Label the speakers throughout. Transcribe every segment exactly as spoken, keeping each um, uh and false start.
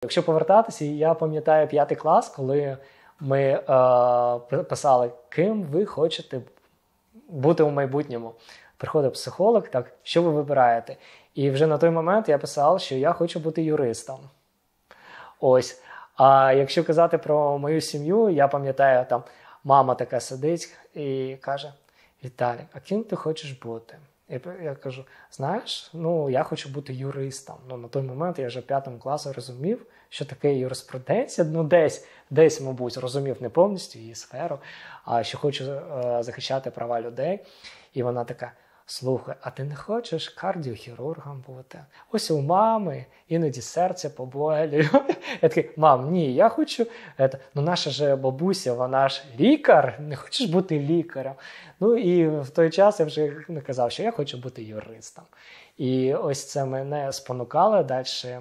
Speaker 1: Якщо повертатися, я пам'ятаю п'ятий клас, коли ми е, писали, ким ви хочете бути у майбутньому. Приходив психолог, так, що ви вибираєте? І вже на той момент я писав, що я хочу бути юристом. Ось. А якщо казати про мою сім'ю, я пам'ятаю, там мама така сидить і каже, Віталік, а ким ти хочеш бути? І я кажу, знаєш, ну я хочу бути юристом. Ну на той момент я вже в п'ятому класі розумів, що таке юриспруденція, ну десь, десь, мабуть, розумів не повністю її сферу, а що хочу е, захищати права людей. І вона така, слухай, а ти не хочеш кардіохірургом бути? Ось у мами іноді серце поболює. Я такий, мам, ні, я хочу, это, ну наша же бабуся, вона ж лікар, не хочеш бути лікарем? Ну і в той час я вже не казав, що я хочу бути юристом. І ось це мене спонукало далі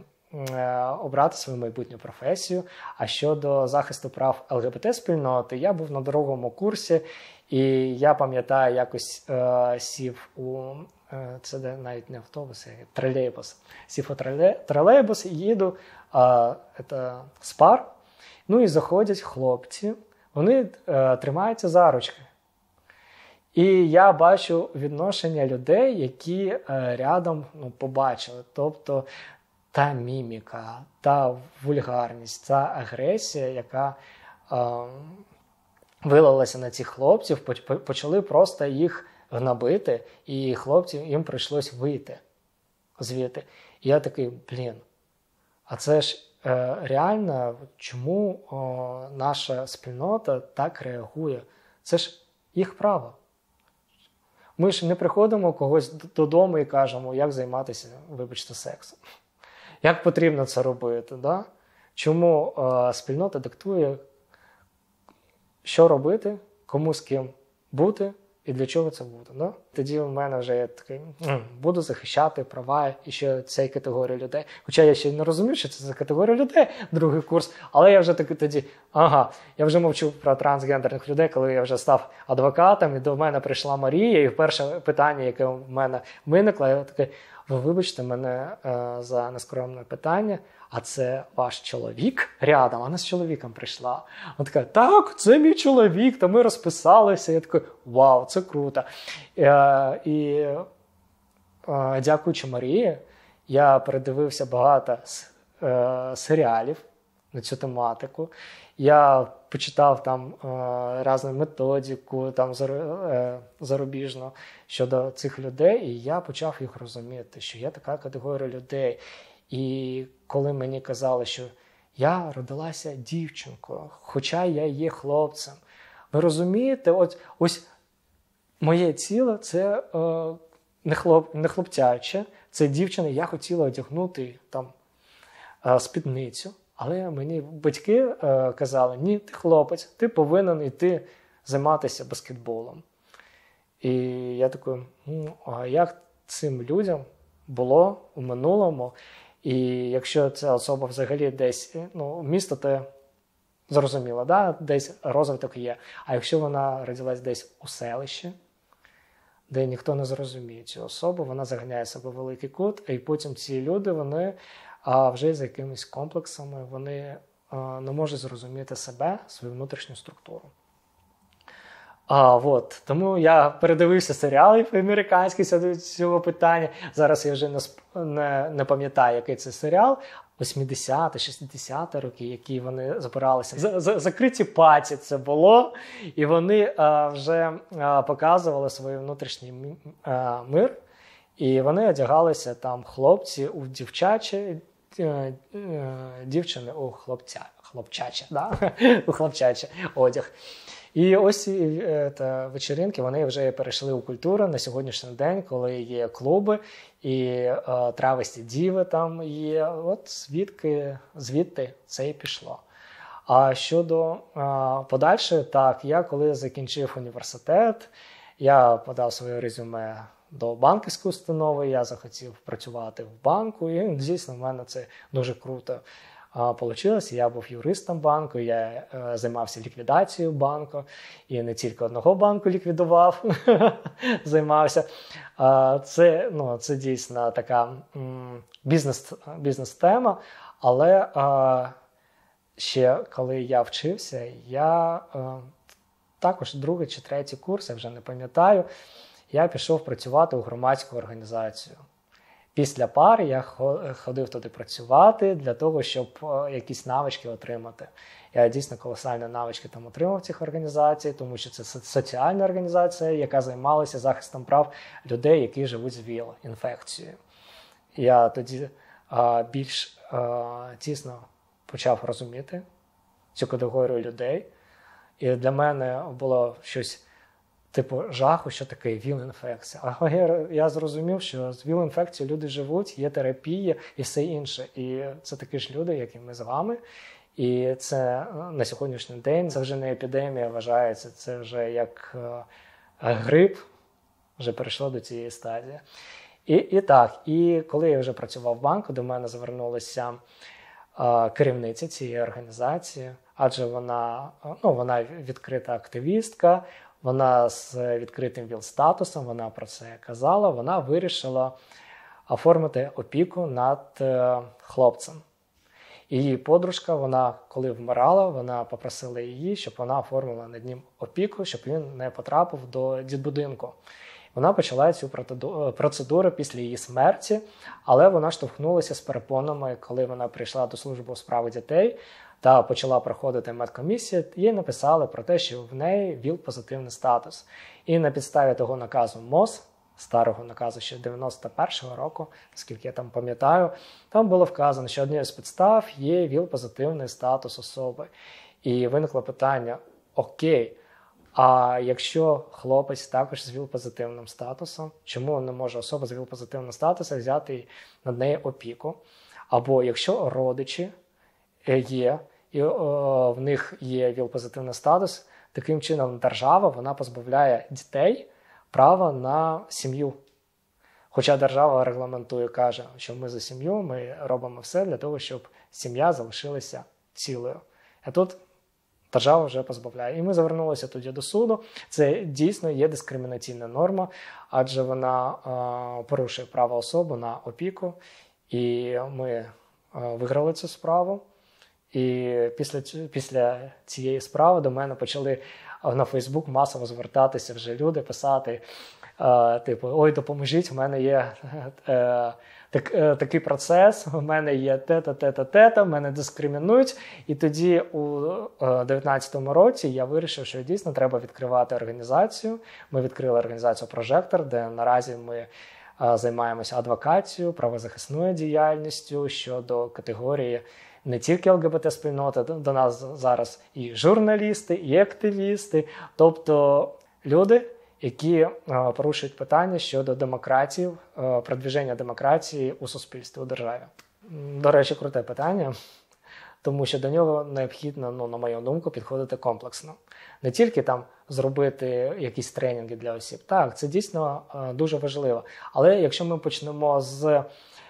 Speaker 1: обрати свою майбутню професію. А щодо захисту прав ЛГБТ-спільноти, я був на другому курсі, і я пам'ятаю, якось е, сів у, е, це навіть не автобус, а тролейбус. Сів у тролей, тролейбус і їду е, це, з пар, ну і заходять хлопці, вони е, тримаються за ручки. І я бачу відношення людей, які е, рядом ну, побачили. Тобто та міміка, та вульгарність, та агресія, яка е, вилилася на цих хлопців, почали просто їх гнобити, і хлопцям їм прийшлось вийти звідти. І я такий, блін, а це ж е, реально, чому о, наша спільнота так реагує? Це ж їх право. Ми ж не приходимо когось додому і кажемо, як займатися, вибачте, сексом. Як потрібно це робити, да? Чому е, спільнота диктує, що робити, кому з ким бути і для чого це буде. Да? Тоді в мене вже є такий, буду захищати права і ще цієї категорії людей. Хоча я ще не розумів, що це за категорія людей, другий курс, але я вже таки тоді, ага, я вже мовчу про трансгендерних людей, коли я вже став адвокатом, і до мене прийшла Марія, і перше питання, яке в мене виникло, я такий, ви вибачте мене е, за нескромне питання, а це ваш чоловік рядом? Вона з чоловіком прийшла. Вона така, так, це мій чоловік, то ми розписалися. Я такий, вау, це круто. Е, і е, дякуючи Марії, я передивився багато е, серіалів на цю тематику. Я почитав там е, різну методику там, е, зарубіжну щодо цих людей, і я почав їх розуміти, що є така категорія людей. І коли мені казали, що я родилася дівчинкою, хоча я є хлопцем, ви розумієте, ось, ось моє тіло – це е, не, хлоп, не хлопчаче, це дівчина, я хотіла одягнути там е, спідницю. Але мені батьки е, казали, ні, ти хлопець, ти повинен йти займатися баскетболом. І я такий, ну, а як цим людям було у минулому? І якщо ця особа взагалі десь, ну, місто, то зрозуміло, да? Десь розвиток є. А якщо вона родилась десь у селищі, де ніхто не зрозуміє цю особу, вона заганяє себе в великий кут, і потім ці люди, вони а вже з якимись комплексами, вони а, не можуть зрозуміти себе, свою внутрішню структуру. А, от. Тому я передивився серіали американські з цього питання. Зараз я вже не, не, не пам'ятаю, який це серіал. вісімдесяті, шістдесяті роки, які вони збиралися. За, за, закриті паті це було. І вони а, вже а, показували свій внутрішній а, мир. І вони одягалися там хлопці у дівчачі, дівчини у хлопця, хлопчаче, да? у хлопчаче одяг. І ось та, вечіринки, вони вже перейшли у культуру на сьогоднішній день, коли є клуби і е, травесті діви там є. От звідки, звідти це і пішло. А щодо е, подальше, так, я коли закінчив університет, я подав своє резюме до банківської установи, я захотів працювати в банку, і, звісно, в мене це дуже круто вийшло. Я був юристом банку, я а, займався ліквідацією банку, і не тільки одного банку ліквідував, займався. А, це, ну, це дійсно така м, бізнес, бізнес-тема, але а, ще коли я вчився, я а, також другий чи третій курс, я вже не пам'ятаю, я пішов працювати у громадську організацію. Після пари я ходив туди працювати для того, щоб якісь навички отримати. Я дійсно колосальні навички там отримав в цих організаціях, тому що це соціальна організація, яка займалася захистом прав людей, які живуть з ВІЛ-інфекцією. Я тоді а, більш а, тісно почав розуміти цю категорію людей. І для мене було щось типу жаху, що таке ВІЛ-інфекція. А я, я зрозумів, що з ВІЛ-інфекцією люди живуть, є терапія і все інше. І це такі ж люди, як і ми з вами. І це на сьогоднішній день, це вже не епідемія вважається, це вже як е, грип, вже перейшло до цієї стадії. І, і так, і коли я вже працював в банку, до мене звернулася е, керівниця цієї організації, адже вона, ну, вона відкрита активістка, вона з відкритим ВІЛ-статусом, вона про це казала, вона вирішила оформити опіку над е, хлопцем. Її подружка, вона, коли вмирала, вона попросила її, щоб вона оформила над ним опіку, щоб він не потрапив до дитбудинку. Вона почала цю процедуру після її смерті, але вона штовхнулася з перепонами, коли вона прийшла до служби у справах дітей та почала проходити медкомісію, їй написали про те, що в неї ВІЛ-позитивний статус. І на підставі того наказу МОЗ, старого наказу ще дев'яносто першого року, наскільки я там пам'ятаю, там було вказано, що однією з підстав є ВІЛ-позитивний статус особи. І виникло питання, окей, а якщо хлопець також з ВІЛ-позитивним статусом, чому не може особа з ВІЛ-позитивним статусом взяти над нею опіку? Або якщо родичі є, і о, в них є ВІЛ-позитивний статус, таким чином держава, вона позбавляє дітей права на сім'ю. Хоча держава регламентує, каже, що ми за сім'ю, ми робимо все для того, щоб сім'я залишилася цілою. А тут держава вже позбавляє. І ми звернулися тоді до суду. Це дійсно є дискримінаційна норма, адже вона е, порушує право особи на опіку. І ми е, виграли цю справу. І після, після цієї справи до мене почали на Фейсбук масово звертатися вже люди, писати, е, типу, ой, допоможіть, в мене є е, так, е, такий процес, у мене є те-та, те-та, те-та, мене дискримінують. І тоді у дев'ятнадцятому році я вирішив, що дійсно треба відкривати організацію. Ми відкрили організацію «Прожектор», де наразі ми е, займаємося адвокацією, правозахисною діяльністю щодо категорії не тільки ЛГБТ-спільнота, до нас зараз і журналісти, і активісти, тобто люди, які порушують питання щодо демократії, продвіження демократії у суспільстві, у державі. До речі, круте питання, тому що до нього необхідно, ну, на мою думку, підходити комплексно. Не тільки там зробити якісь тренінги для осіб. Так, це дійсно дуже важливо. Але якщо ми почнемо з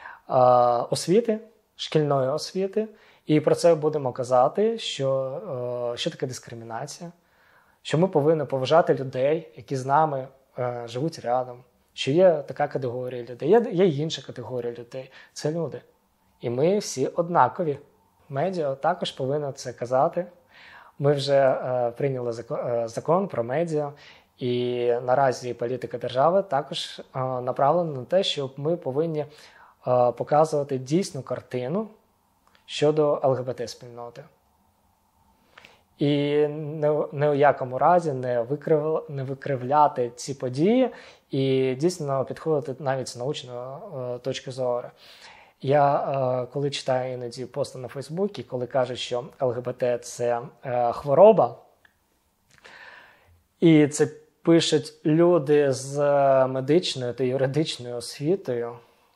Speaker 1: освіти, шкільної освіти, і про це будемо казати, що, що таке дискримінація, що ми повинні поважати людей, які з нами живуть рядом, що є така категорія людей, є, є інша категорія людей. Це люди. І ми всі однакові. Медіа також повинно це казати. Ми вже прийняли закон, закон про медіа, і наразі політика держави також направлена на те, що ми повинні показувати дійсну картину щодо ЛГБТ-спільноти. І не, не у якому разі не, викрив, не викривляти ці події і дійсно підходити навіть з научної е, точки зору. Я, е, коли читаю іноді пости на Фейсбуці, коли кажуть, що ЛГБТ – це е, хвороба, і це пишуть люди з медичною та юридичною освітою,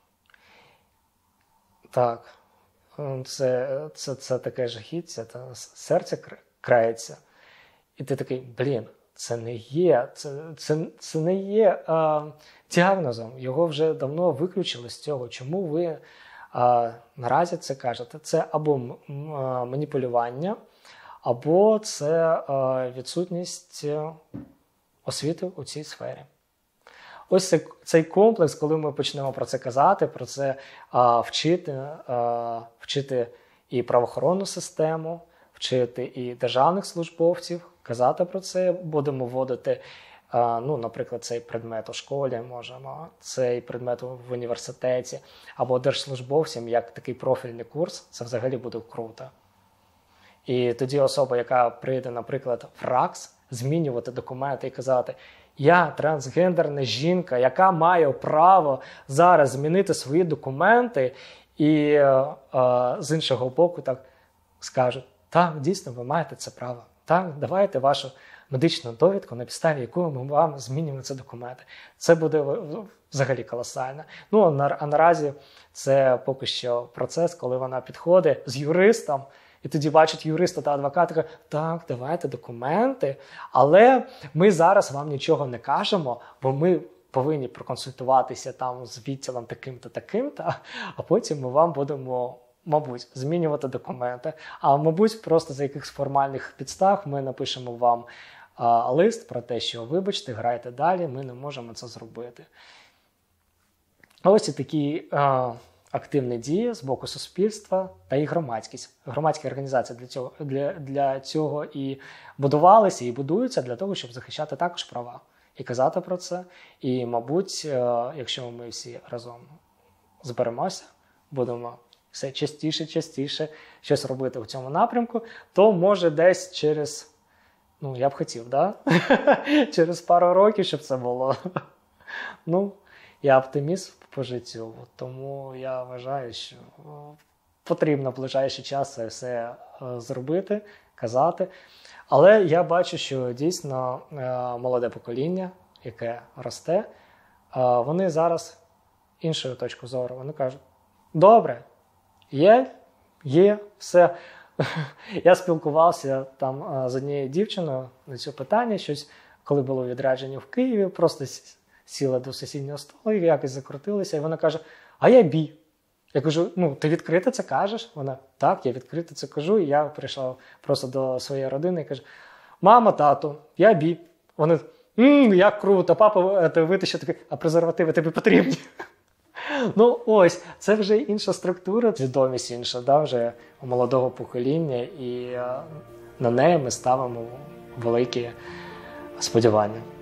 Speaker 1: так, це, це, це таке жахіття, це серце крається. І ти такий, блін, це не є, це, це, це не є а, діагнозом. Його вже давно виключили з цього. Чому ви А наразі це кажете, це або маніпулювання, або це відсутність освіти у цій сфері. Ось цей комплекс, коли ми почнемо про це казати, про це а, вчити, а, вчити і правоохоронну систему, вчити і державних службовців, казати про це, будемо вводити, а, ну, наприклад, цей предмет у школі, можемо, цей предмет в університеті, або держслужбовцям, як такий профільний курс, це взагалі буде круто. І тоді особа, яка прийде, наприклад, в РАКС, змінювати документи і казати: я трансгендерна жінка, яка має право зараз змінити свої документи, і е, е, з іншого боку так скажуть: так, дійсно, ви маєте це право. Так, давайте вашу медичну довідку, на підставі якої ми вам змінюємо ці документи. Це буде взагалі колосально. Ну, а, на, а наразі це поки що процес, коли вона підходить з юристом, і тоді бачить юриста та адвоката, каже: так, давайте документи, але ми зараз вам нічого не кажемо, бо ми повинні проконсультуватися там з відділом таким-то, таким-то, а потім ми вам будемо, мабуть, змінювати документи. А мабуть, просто за якихось формальних підстав ми напишемо вам а, лист про те, що, вибачте, грайте далі, ми не можемо це зробити. А ось і такі а, активні дії з боку суспільства та і громадськість. Громадські організації для цього, для, для цього і будувалися, і будуються для того, щоб захищати також права. І казати про це. І, мабуть, якщо ми всі разом зберемося, будемо все частіше, частіше щось робити в цьому напрямку, то може десь через, ну, я б хотів, да? через пару років, щоб це було. Ну, я оптиміст по життю, тому я вважаю, що потрібно в ближайший час це все зробити, казати. Але я бачу, що дійсно молоде покоління, яке росте, вони зараз іншою точкою зору. Вони кажуть: добре, є, є, все. Я спілкувався там з однією дівчиною на це питання, щось, коли було відрядження в Києві, просто сіла до сусіднього столу, якось закрутилася, і вона каже: а я бі. Я кажу: ну, ти відкрито це кажеш? Вона: так, я відкрито це кажу. І я прийшов просто до своєї родини і кажу: мама, тату, я бі. Вони: ммм, як круто, папа витащив такий: а презервативи тобі потрібні? Ну ось, це вже інша структура, свідомість інша, да, вже у молодого покоління, і на неї ми ставимо великі сподівання.